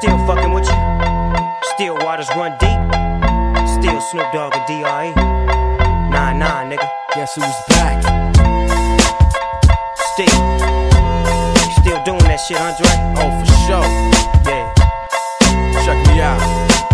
Still fucking with you. Still waters run deep. Still Snoop Dogg and D.R.E. Nah, nigga. Guess who's back? Still doing that shit, Andre? Oh, for sure. Yeah. Check me out.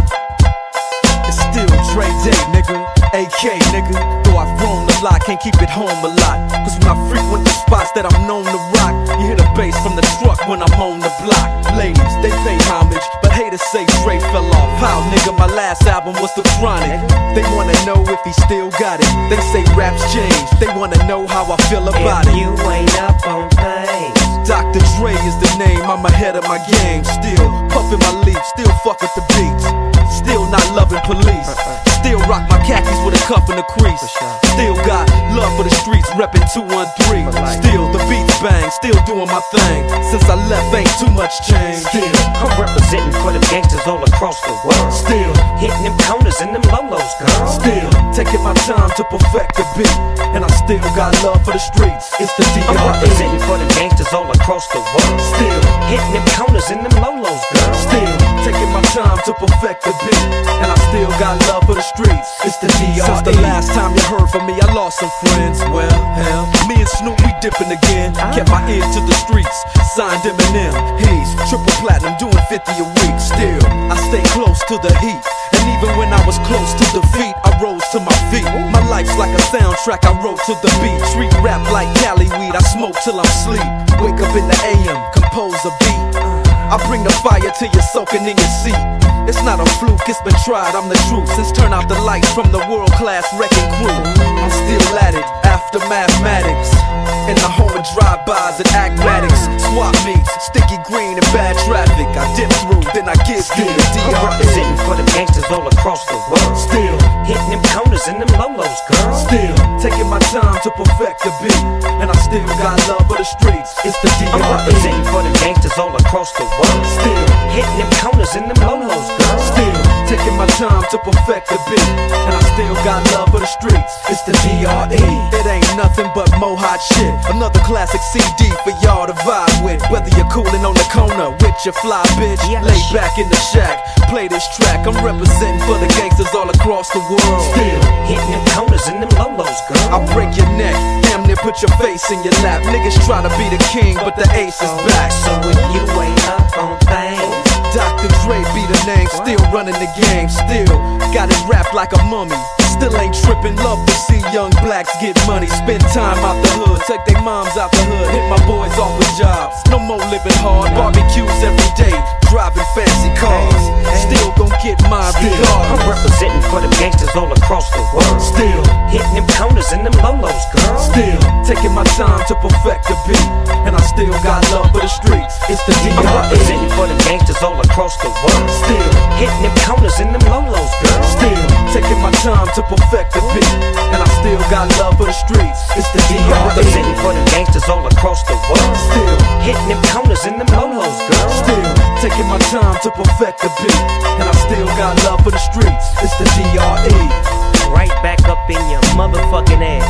It's still Dre Day, nigga. AK, nigga. Though I've grown a lot, can't keep it home a lot. Cause when I frequent the spots that I'm known to rock, you hear the bass from the truck when I'm on the block. Ladies, they pay homage, but haters say Dre fell off. How, nigga, my last album was The Chronic. They wanna know if he still got it. They say raps change, they wanna know how I feel about if it. You ain't up on things. Dr. Dre is the name, I'm ahead of my game. Still puffin' my leaf, still fuck with the beats. Still not loving police. Still rock my khakis with a cuff and a crease. Still got love for the streets, reppin' 213. Still the beats bang, still doing my thing. Since I left, ain't too much change. Still I'm representing for the gangsters all across the world. Still hitting them corners and them lolos, girl. Still taking my time to perfect the beat. And I still got love for the streets. It's the D.R.E. I'm representing for the gangsters all across the world. Still hitting them corners and them lolos, girl. Still taking my time to perfect the beat. And I still got love for the streets. It's the D.R.E. Since the last time you heard from me, I lost some friends. Well, hell, me and Snoop, we dipping again. Kept my ear to the streets, signed Eminem. He's triple platinum, doing 50 a week. Still, I stay close to the heat. And even when I was close to defeat, I rose to my feet. My life's like a soundtrack, I wrote to the beat. Treat rap like Cali weed, I smoke till I'm sleep. Wake up in the AM, compose a beat. I bring the fire till you're soaking in your seat. It's not a fluke, it's been tried, I'm the truth. Since turn out the lights from the world-class wrecking crew, I'm still at it, after mathematics. In the home of drive-bys and acmatics. Swap meets, sticky green and bad traffic. I dip through, then I get through the D.R.E. I'm representing for the gangsters all across the world. Still hitting them corners and them lolos, girl. Still taking my time to perfect the beat. And I still got love for the streets. It's the D.R.E. I'm representing for the gangsters all across the world. Still hitting them corners and them lolos, girl. Still taking my time to perfect the beat. And I still got love for the streets. It's the D.R.E. It ain't nothing but mo hot shit. Another classic CD for y'all to vibe with. Whether you're coolin' on the corner with your fly bitch, lay back in the shack, play this track. I'm representing for the gangsters all across the world. Still hitting them corners and them lolos, girl. I'll break your neck, damn near put your face in your lap. Niggas try to be the king, but the ace is back. So if you ain't up on things, Dr. Dre be the name, still running the game. Still got it wrapped like a mummy. Still ain't trippin', love to see young blacks get money. Spend time out the hood, take their moms out the hood. Hit my boys off with jobs, no more living hard. Barbecues every day, driving fancy cars. Still gon' get mine regardless. I'm representing for the gangsters all across the world. Still hitting them corners and them lolos, girl. Still taking my time to perfect the beat. And I still got love for the streets. It's the D.R.E. I'm representing for the gangsters all across the world. Still hitting them corners and them lolos, girl. Still taking my time to perfect the beat. And I still got love for the streets. It's the D.R.E. I'm representing for the gangsters all across the world. Still hitting them corners and them lolos, girl. Still taking my time to perfect the beat. And I still got love for the streets. It's the D.R.E. Right back up in your motherfucking ass.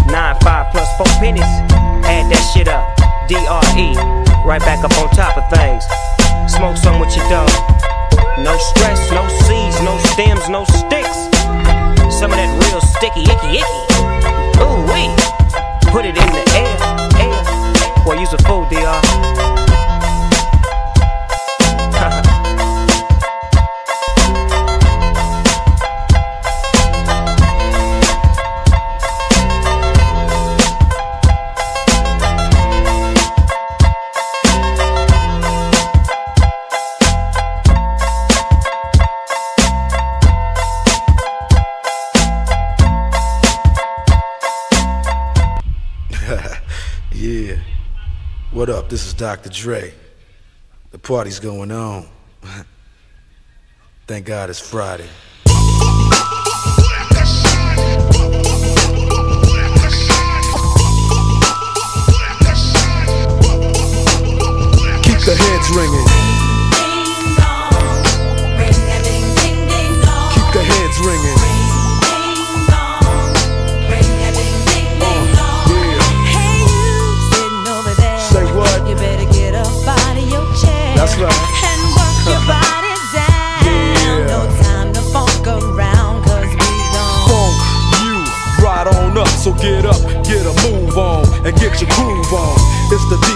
9-5 plus 4 pennies. Add that shit up. D.R.E. Right back up on top of things. Smoke some with your dog. No stress, no seeds, no stems, no sticks. Some of that real sticky, icky. Ooh wee. Put it in the air. Boy, you's a fool, D.R. Yeah. What up? This is Dr. Dre. The party's going on. Thank God it's Friday. Keep the heads ringing. Keep the heads ringing. You better get up out of your chair. That's right. And work your body.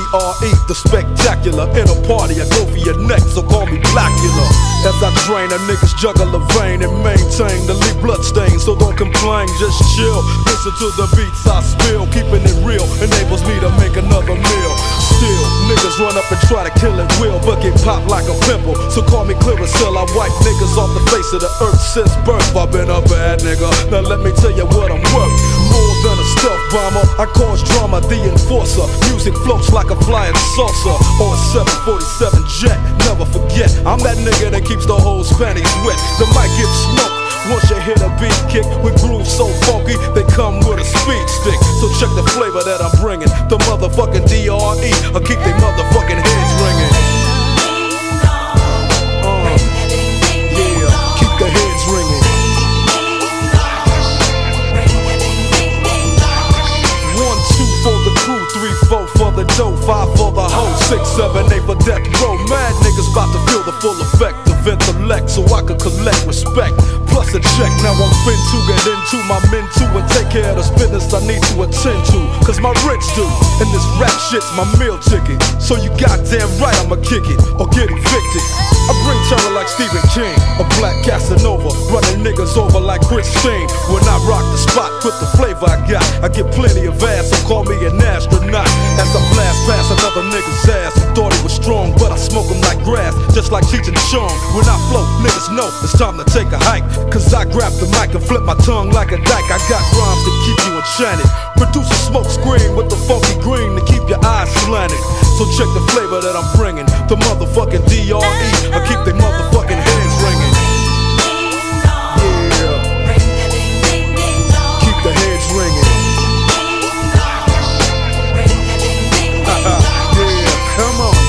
D.R.E. the spectacular. In a party, I go for your neck, so call me Blackula. As I drain, a niggas juggle a vein and maintain the leak bloodstains. So don't complain, just chill. Listen to the beats I spill. Keeping it real enables me to make another meal. Still, niggas run up and try to kill it will, but get popped like a pimple. So call me Clearasil, I wipe niggas off the face of the earth since birth. I've been a bad nigga, now let me tell you what I'm worth. More than a stealth bomber, I cause drama, the enforcer. Music floats like a flying saucer or a 747 jet. Never forget, I'm that nigga that keeps the whole panties wet. The mic gets smoked once you hit a beat kick with grooves so funky, they come with a speed stick. So check the flavor that I'm bringing. The motherfucking D.R.E. I'll keep they motherfucking heads ringing. Yeah, keep the heads ringing. 1, 2 for the crew, 3, 4 for the dough, 5 for the hoe, 6, 7, 8 for death row. Mad niggas about to feel the full effect of intellect, so I can collect respect. Plus a check, now I'm fin to get into my men too and take care of this business I need to attend to. Cause my rich do, and this rap shit's my meal ticket. So you goddamn right I'ma kick it or get evicted. I bring terror like Stephen King, a black Casanova, running niggas over like Christine. When I rock the spot with the flavor I got, I get plenty of ass, so call me an astronaut. As I blast past another nigga's ass, who thought he was strong, but I smoke him like grass, just like Cheech and Chong. When I flow, niggas know it's time to take a hike. Cause I grab the mic and flip my tongue like a dyke. I got rhymes to keep you enchanted. Produce a smoke screen with the funky green to keep your eyes slanted. So check the flavor that I'm bringing. The motherfucking D.R.E. I keep they motherfucking heads ringing. Yeah, keep the heads ringing. Yeah, come on.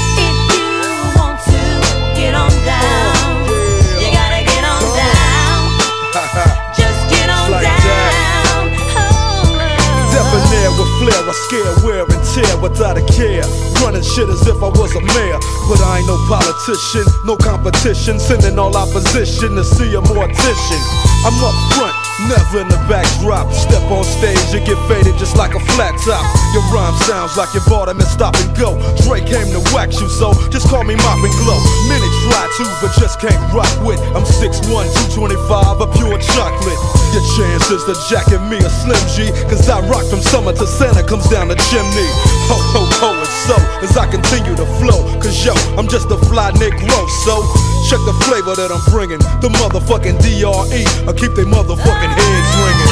With flair, I scare, wear and tear without a care. Running shit as if I was a mayor. But I ain't no politician, no competition. Sending all opposition to see a mortician. I'm up front, never in the backdrop. Step on stage, you get faded just like a flat top. Your rhyme sounds like you bought them and stop and go. Dre came to wax you, so just call me Mop and Glow. Many try to, but just can't rock with. I'm 6'1", 225, a pure chocolate. Your chance is to jacket me a Slim G, cause I rock from summer to Santa comes down the chimney. Ho, ho, ho, and so, as I continue to flow, cause yo, I'm just a fly Negro, so check the flavor that I'm bringing. The motherfucking D.R.E. I keep they motherfucking heads ringing.